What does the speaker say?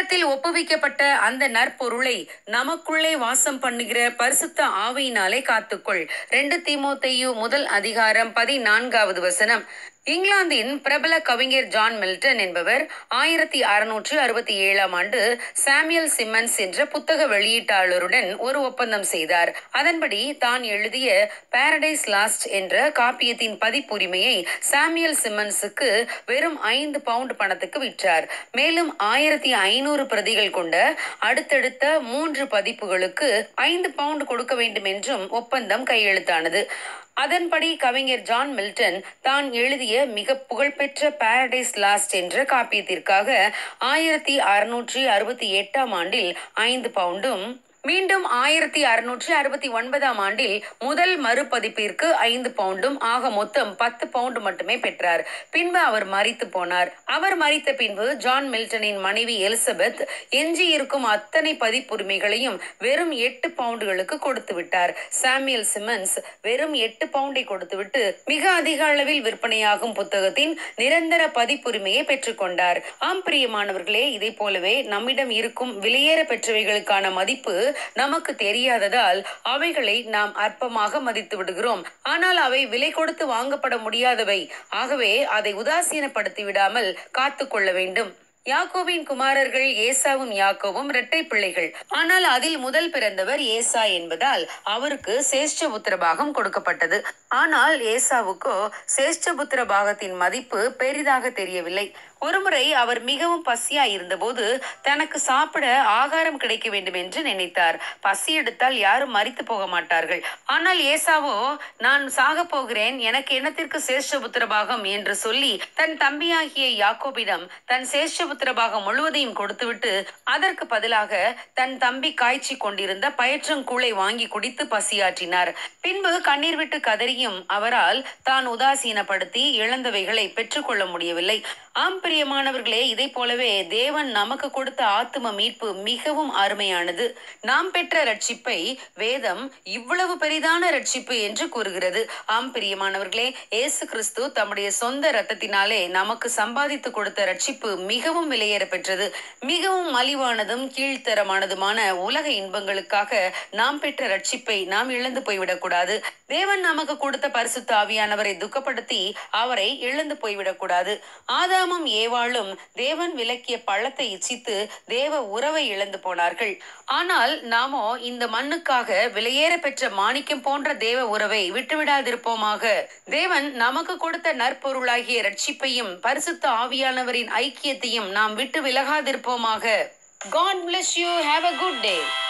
கரத்தில் ஒப்புவிக்கப்பட்ட அந்த நற்பொருளை நமக்குள்ளே வாசம் பண்ணுகிற பரிசுத்த ஆவியினாலே காத்துக்கொள். 2 தீமோத்தேயு 1:14 இங்கிலாந்தின் பிரபல கவிஞர் ஜான் மில்டன் என்பவர் 1667 ஆண்டு சாமுவேல் சிம்மன்ஸ் என்ற புத்தக வெளியீட்டாளருடன் ஒரு ஒப்பந்தம் செய்தார். அதன்படி தான் எழுதிய பாரடைஸ் லாஸ்ட் என்ற காப்பியத்தின் பதிப்புரிமையை சாமுவேல் சிம்மன்ஸுக்கு வெறும் 5 பவுண்ட் பணத்துக்கு விற்றார். மேலும் 1500 பிரதிகள் கொண்ட அடுத்தடுத்த 3 பதிப்புகளுக்கு 5 பவுண்ட் கொடுக்க வேண்டும் என்றும் ஒப்பந்தம் கையெழுத்தானது. அதன்படி கவிஞர் ஜான் மில்டன் தான் எழுதிய மிக புகழ்பெற்ற பாரடைஸ் லாஸ்ட் என்ற காப்பியத்திற்காக 1668 ஆண்டில் 5 பவுண்டும், மீண்டும் 1669 ஆண்டில் முதல் மறுபதிப்பிற்கு 5 பவுண்டும் ஆக மொத்தம் 10 பவுண்ட் மட்டுமே பெற்றார். பின்பு அவர் மரித்து போனார். அவர் மரித்த பின்பு ஜான் மில்டனின் மனைவி எலிசபெத் எஞ்சி இருக்கும் அத்தனை பதிப்புரிமைகளையும் வெறும் 8 பவுண்டுகளுக்கு கொடுத்து விட்டார். சாமுவேல் சிம்மன்ஸ் வெறும் 8 பவுண்டை கொடுத்துவிட்டு மிக அதிக அளவில் விற்பனையாகும் புத்தகத்தின் நிரந்தர பதிப்புரிமையை பெற்றுக்கொண்டார். ஆம் பிரியமானவர்களே, இதை போலவே நம்மிடம் இருக்கும் விலையேற பெற்றவைகளுக்கான மதிப்பு நமக்கு தெரியாததால் அவைகளை நாம் அற்பமாக மதித்து விடுகிறோம். ஆனால் அவை விலை கொடுத்து வாங்கப்பட முடியாதவை. ஆகவே அதை உதாசீனப்படுத்தி விடாமல் காத்து கொள்ள வேண்டும். யாக்கோபின் குமாரர்கள் ஏசாவும் யாக்கோவும் இரட்டை பிள்ளைகள். ஆனால் அதில் முதல் பிறந்தவர் ஏசா என்பதால் அவருக்கு சேஷ்டபுத்திர பாகம் கொடுக்கப்பட்டது. ஆனால் ஏசாவுக்கோ சேஷ்டபுத்திர பாகத்தின் மதிப்பு பெரிதாக தெரியவில்லை. ஒருமுறை அவர் மிகவும் பசியாய் இருந்தபோது தனக்கு சாப்பிட ஆகாரம் கிடைக்க வேண்டும் என்று நினைத்தார். பசி எடுத்தால் யாரும் மரித்து போக மாட்டார்கள். ஆனால் ஏசாவோ, நான் சாக போகிறேன், எனக்கு என்னத்திற்கு சேஷ்டபுத்திர பாகம் என்று சொல்லி தன் தம்பியாகிய யாக்கோபிடம் தன் சேஷ்டபுத்திர பாகம் முழுவதையும் கொடுத்துவிட்டு அதற்கு பதிலாக தன் தம்பி காய்ச்சி கொண்டிருந்த பயற்றங்கூளை வாங்கி குடித்து பசியாற்றினார். பின்பு கண்ணீர் விட்டு கதறியும் அவரால் தான் உதாசீனப்படுத்தி இழந்தவைகளை பெற்றுக்கொள்ள முடியவில்லை. ஆம் பிரியமானவர்களே, இதை போலவே தேவன் நமக்கு கொடுத்த ஆத்தும மீட்பு மிகவும் அருமையானது. நாம் பெற்ற ரட்சிப்பை வேதம் இவ்வளவு பெரிதான ரட்சிப்பு என்று கூறுகிறது. ஆம் பிரியமானவர்களே, இயேசு கிறிஸ்து தம்முடைய சொந்த இரத்தத்தினாலே நமக்கு சம்பாதித்து கொடுத்த ரட்சிப்பு மிகவும் விலையேற பெற்றது. மிகவும் மலிவானதும் கீழ்த்தரமானதுமான உலக இன்பங்களுக்காக நாம் பெற்ற ரட்சிப்பை நாம் இழந்து போய்விடக்கூடாது. தேவன் நமக்கு கொடுத்த பரிசுத்த ஆவியானவரை துக்கப்படுத்தி அவரை இழந்து போய்விடக்கூடாது. ஆதாமும் ஏவாளும் தேவன் விலக்கிய பழத்தை இச்சித்து தேவ உறவை இழந்து போனார்கள். ஆனால் நாமோ இந்த மண்ணுக்காக விலையேற பெற்ற மாணிக்கம் போன்ற தேவ உறவை விட்டுவிடாதிருப்போமாக. தேவன் நமக்கு கொடுத்த நற்பொருளாகிய ரட்சிப்பையும் பரிசுத்த ஆவியானவரின் ஐக்கியத்தையும் நாம் விட்டு விலகாதிருப்போமாக. God bless you. Have a good day.